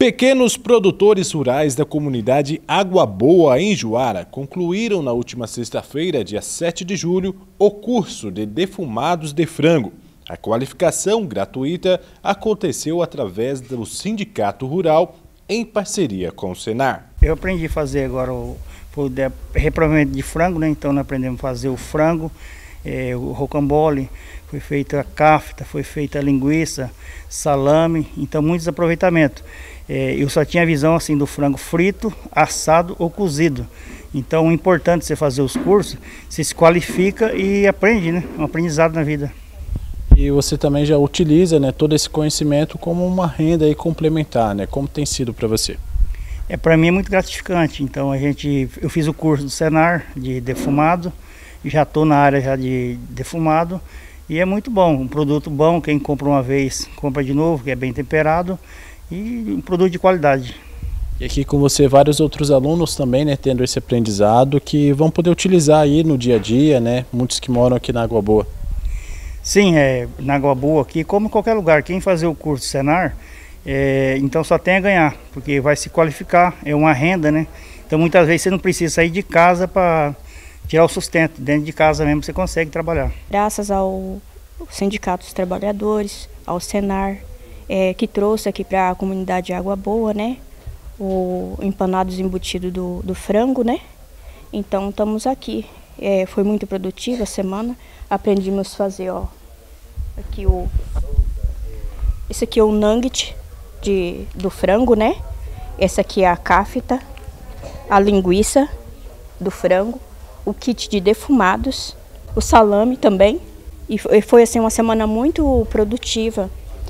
Pequenos produtores rurais da comunidade Água Boa, em Juara, concluíram na última sexta-feira, dia 7 de julho, o curso de defumados de frango. A qualificação gratuita aconteceu através do Sindicato Rural, em parceria com o Senar. Eu aprendi a fazer agora o reprovamento de frango, né? Então nós aprendemos a fazer o frango, o rocambole, foi feita a cafta, foi feita a linguiça, salame, então muitos aproveitamentos. Eu só tinha a visão assim do frango frito, assado ou cozido. Então o importante é você fazer os cursos, você se qualifica e aprende, né? Um aprendizado na vida. E você também já utiliza, né, todo esse conhecimento como uma renda aí complementar, né? Como tem sido para você? Para mim é muito gratificante. Então eu fiz o curso do Senar de defumado, já estou na área já de defumado e é muito bom, um produto bom, quem compra uma vez compra de novo, que é bem temperado e um produto de qualidade. E aqui com você vários outros alunos também, né, tendo esse aprendizado que vão poder utilizar aí no dia a dia, né, muitos que moram aqui na Água Boa. Sim, na Água Boa aqui, como em qualquer lugar, quem fazer o curso Senar, então só tem a ganhar, porque vai se qualificar, é uma renda, né? Então muitas vezes você não precisa sair de casa para tirar o sustento, dentro de casa mesmo você consegue trabalhar. Graças ao Sindicato dos Trabalhadores, ao Senar, que trouxe aqui para a comunidade Água Boa, né? O empanados embutido do frango, né? Então estamos aqui. Foi muito produtiva a semana, aprendemos a fazer, ó, aqui esse aqui é o nugget do frango, né? Essa aqui é a cafta, a linguiça do frango, o kit de defumados, o salame também. E foi assim uma semana muito produtiva.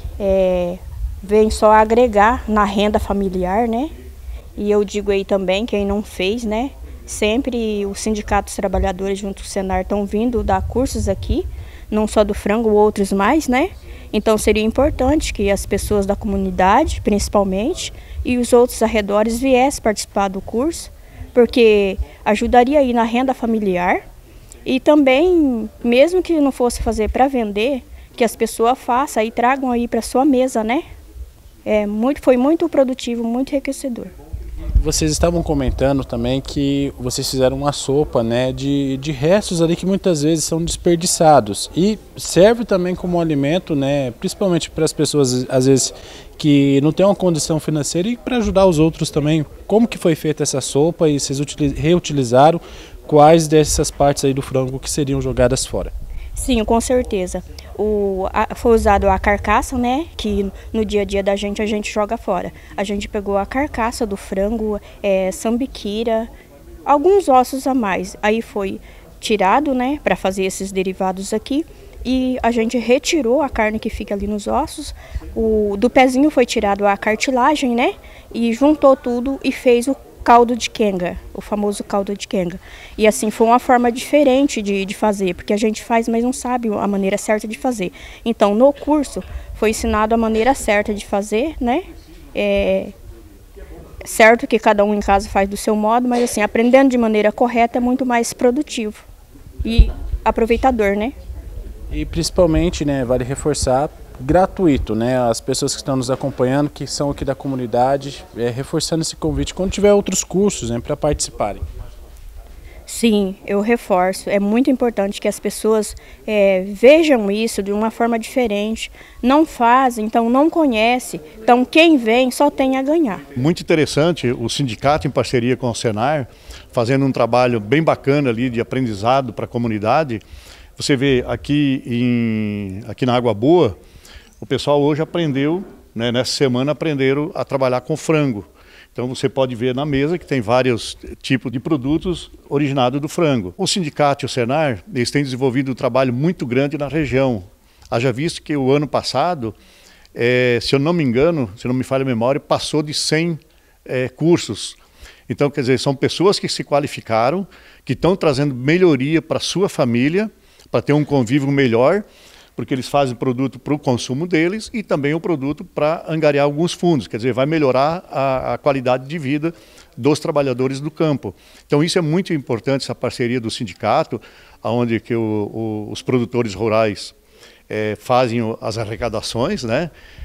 Vem só agregar na renda familiar, né? E eu digo aí também, quem não fez, né? Sempre os sindicatos trabalhadores junto com o Senar estão vindo dar cursos aqui, não só do frango, outros mais, né? Então seria importante que as pessoas da comunidade, principalmente, e os outros arredores viessem participar do curso, porque ajudaria aí na renda familiar e também, mesmo que não fosse fazer para vender, que as pessoas façam e tragam aí para sua mesa, né? Foi muito produtivo, muito enriquecedor. Vocês estavam comentando também que vocês fizeram uma sopa, né, de restos ali que muitas vezes são desperdiçados e serve também como alimento, né, principalmente para as pessoas às vezes que não têm uma condição financeira e para ajudar os outros também. Como que foi feita essa sopa e vocês reutilizaram quais dessas partes aí do frango que seriam jogadas fora? Sim, com certeza. Foi usado a carcaça, né, que no dia a dia da gente a gente joga fora. A gente pegou a carcaça do frango, sambiquira, alguns ossos a mais. Aí foi tirado, né, para fazer esses derivados aqui. E a gente retirou a carne que fica ali nos ossos. Do pezinho foi tirado a cartilagem, né, e juntou tudo e fez o caldo de quenga, o famoso caldo de quenga. E assim, foi uma forma diferente de fazer, porque a gente faz, mas não sabe a maneira certa de fazer. Então, no curso, foi ensinado a maneira certa de fazer, né? Certo que cada um em casa faz do seu modo, mas assim, aprendendo de maneira correta é muito mais produtivo e aproveitador, né? E principalmente, né, vale reforçar, gratuito, né? As pessoas que estão nos acompanhando, que são aqui da comunidade, reforçando esse convite quando tiver outros cursos, né, para participarem. Sim, eu reforço. É muito importante que as pessoas vejam isso de uma forma diferente. Não fazem, então não conhece. Então quem vem só tem a ganhar. Muito interessante o sindicato em parceria com o Senar, fazendo um trabalho bem bacana ali de aprendizado para a comunidade. Você vê aqui na Água Boa, o pessoal hoje aprendeu, né, nessa semana aprenderam a trabalhar com frango. Então você pode ver na mesa que tem vários tipos de produtos originados do frango. O sindicato e o Senar, eles têm desenvolvido um trabalho muito grande na região. Haja visto que o ano passado, se eu não me engano, se não me falha a memória, passou de 100 cursos. Então, quer dizer, são pessoas que se qualificaram, que estão trazendo melhoria para a sua família, para ter um convívio melhor, porque eles fazem produto para o consumo deles e também o produto para angariar alguns fundos, quer dizer, vai melhorar a qualidade de vida dos trabalhadores do campo. Então isso é muito importante, essa parceria do sindicato, onde que os produtores rurais fazem as arrecadações, né?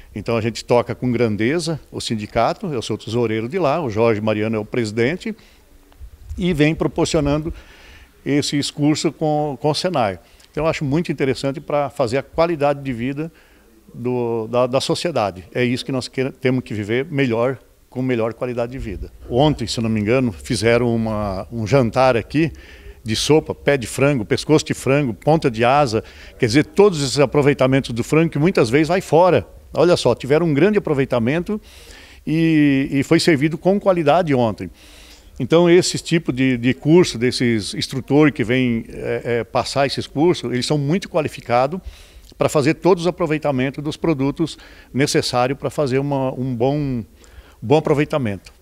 Então a gente toca com grandeza o sindicato, eu sou o tesoureiro de lá, o Jorge Mariano é o presidente, e vem proporcionando esse curso com o Senai. Então eu acho muito interessante para fazer a qualidade de vida da sociedade. É isso que nós temos que viver melhor, com melhor qualidade de vida. Ontem, se não me engano, fizeram um jantar aqui de sopa, pé de frango, pescoço de frango, ponta de asa, quer dizer, todos esses aproveitamentos do frango que muitas vezes vai fora. Olha só, tiveram um grande aproveitamento e foi servido com qualidade ontem. Então esse tipo de curso, desses instrutores que vêm passar esses cursos, eles são muito qualificados para fazer todos os aproveitamentos dos produtos necessários para fazer um bom aproveitamento.